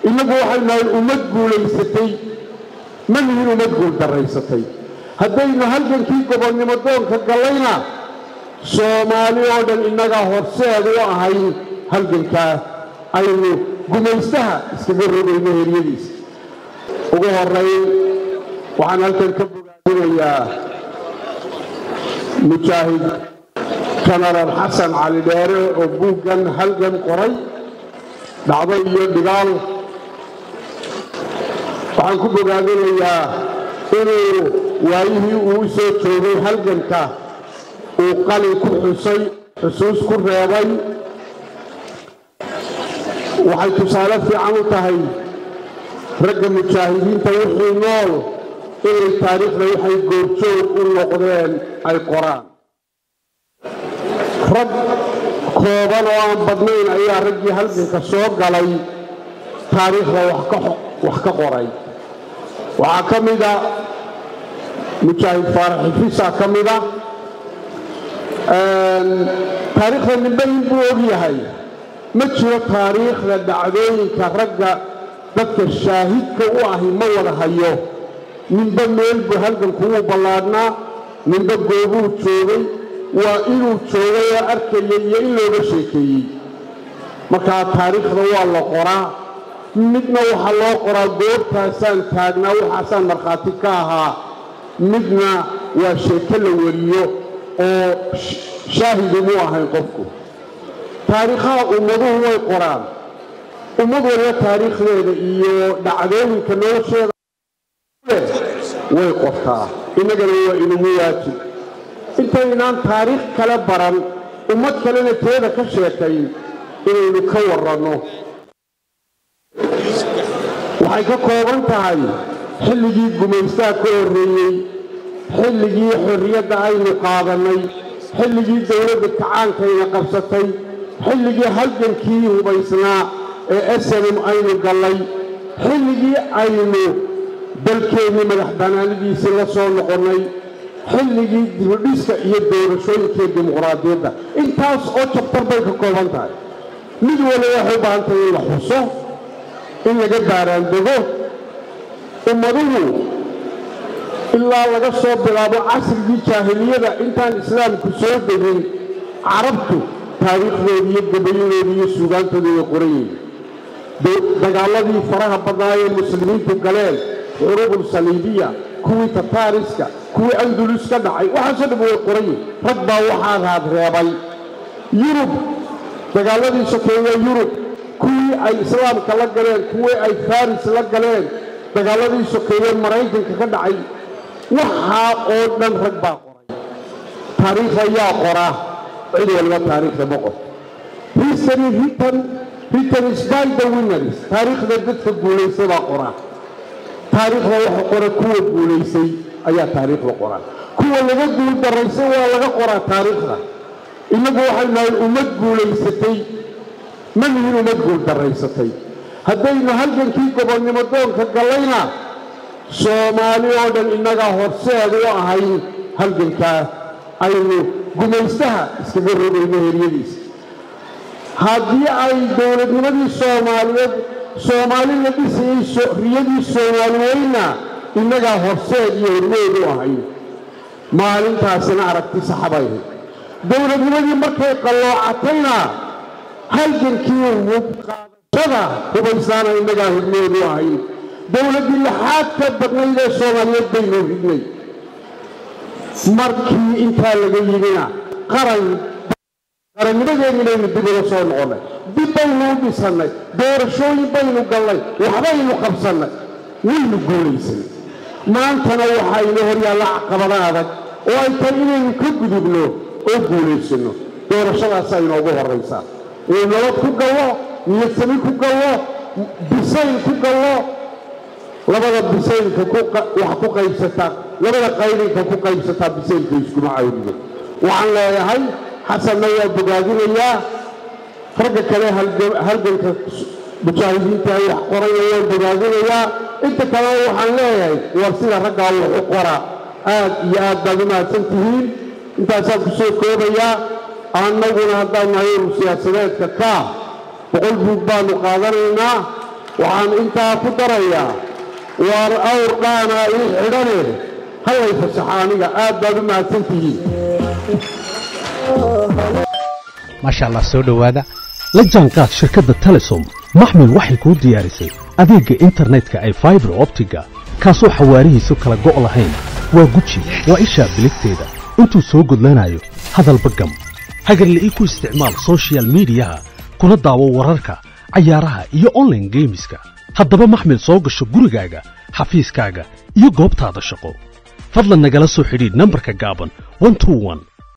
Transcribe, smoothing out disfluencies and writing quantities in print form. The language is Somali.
inagu waxayna ummad guulaysatay man yihiin ummad guul daraysatay haddaynu halgankii gobonnimo doonka galayna Soomaali oo dhan inaga horseed u ahayn halganka aynu gumaystaha iskaga rogayno heryadiisa ugu horeyn waxaan halkan ka bogaadinayaa mujaahid General Xasan Cali Dheere oo buuggan halgan qoray dhacdo iyo dhigaal waxaan ku bogaadinayaa inuu waayihii uu soo joogay halganka uu qalin ku xusay xusuus ku reebay waxay tusaale fiican u tahay ragga mujaahidiinta wixii nool inay taariikhda waxay goobjoog u noqdeen ay qoraan rag kooban oo aan badnayn ayaa raggii halganka soo galay taariikhda wax ka qoray waxaa ka mida mujaahid Faarax Xifisa ka mida taariikhda ninbayn buu og yahay ma jiro taariikhda dhacdooyinka ragga dadka shaahidka u ahi ma wada hayo ninba meel buu halganku u ballaadhnaa ninba goobuu joogay waa inuu joogay oo arkayay iyo in looga sheekeeyey markaa taariikhda waa la qoraa midna waxaa loo qoraa goobtaasaan taagnaa waxaasaan markhaati ka ahaa midna waa sheeko la wariyo oo shaahid umu ahayn qofku taariikhaha ummaduhu way qoraan ummad waliba taariikhdeeda iyo dhacdooyinka nolosheeda way qortaa innagana waa inagu waajib intaynaan taariikh kale baran ummad kalena teeda ka sheekayn inaynu ka warranno waxay ka kooban tahay xilligii gumaystaha ka horreeyey xilligii xorriyadda aynu qaadannay xilligii dawladda kacaankayna qabsatay xilligii halgankii hubaysnaa ee SNM aynu gallay xilligii aynu dalkeennii madax bannaanidiisii la soo noqonnay xilligii dibudhiska iyo doorashooyinkii dimuqraadiyadda intaas oo jabtar bay ka kooban tahay mid waliba waxay u baahan tahay in la xuso in laga baaraandego ummaduhu ilaa laga soo bilaabo casrigii jaahiliyada intaan islaamku soo degin carabtu taariikhdoodii iyo gabayadoodii iyo suugaantoodii way qoran yihiin dagaaladii faraha badnaa ee muslimiintu galeen xuruubul saliibiya kuwii tataariska kuwii andulus ka dhacay waxaasoo dhan way qoran yihiin rag baa waxaa raadreebay yurub dagaaladii sokeeye yurub kuwii ay islaamka la galeen kuwii ay faris la galeen dagaaladii sokeeye maraykanka ka dhacay waxaa oo dhan rag baa qoray taariikh ayaa qoraa cid waliba taariikhda ma qorto history written is by the winners taariikhda dadka guulaysay baa qoraa taariikhda waxa qora kuwa guulaysay ayaa taariikhda qoraa kuwa laga guul daraysay waa laga qoraa taariikhda inagu waxaynahay ummad guulaysatay man yihiin ummad guul daraysatay haddaynu halgankii gobonnimo doonka galayna Soomaali oo dhan inaga horseed u ahayn halganka aynu gumaystaha iskaga rogayno heryadiisa haddii ay dowladnimadii Soomaali la dhisayay riyadii Soomaali weyna inaga horseed iyo hormeed u ahayn maalintaasina aragti saxabay dowladnimadii markay qalloocatayna halgankii hubqaadashada hubaysaana inaga hormeed u ahayn dowladdii lixaad ka badnayd ee Soomaaliyeed baynu ridnay markii intaa laga yimina qarannimadeennaynu dib uga soo noqonnay dib baynu u dhisannay doorashooyin baynu gallay waxbaynu qabsannay waynu guulaysanay maantana waxaa inoo hor yaalla caqabado adag oo ay tahay inaynu ka gudubno oo guulaysanno doorashadaasaa inoogu horraysaa inaynu nabad ku gallo niyadsami ku gallo bisayl ku gallo labada bisaylka wax ku qaybsataa labada qaylinka ku qaybsataa bisaylka iskuma cawdiyo waxaan leeyahay xasanna waa bogaadinayaa ragga kale halganka mujaahidiinta ay wax qoraya waa bogaadinayaa inta kale waxaan leeyahay war sida raggaa wax u qora aad iyo aad baad u mahadsan tihiin intaasaan ku soo koobayaa annaguna haddaan nahay siyaasadeedka ka boqol buug baanu qaadanaynaa waxaan intaa ku darayaa war awr dhaana ii xidhane hallay fasaxa aniga aad baad u mahadsantihiin maasha allah soo dhowaada la jaanqaad shirkadda telesom maxmed waxay kuu diyaarisay adeegga internetka ay fiber optiga kaasoo xawaarihiisu kala go' lahayn waa guji waa ishaa biligteeda intuu soo gudlanayo hadalba gam hagarla'ii ku isticmaal social miidiyaha kuna daawo wararka cayaaraha iyo online geemiska haddaba maxmed soo gasho gurigaaga xafiiskaaga iyo goobtaada shaqo fadlan nagala soo xidhiidh nambarka gaaban 121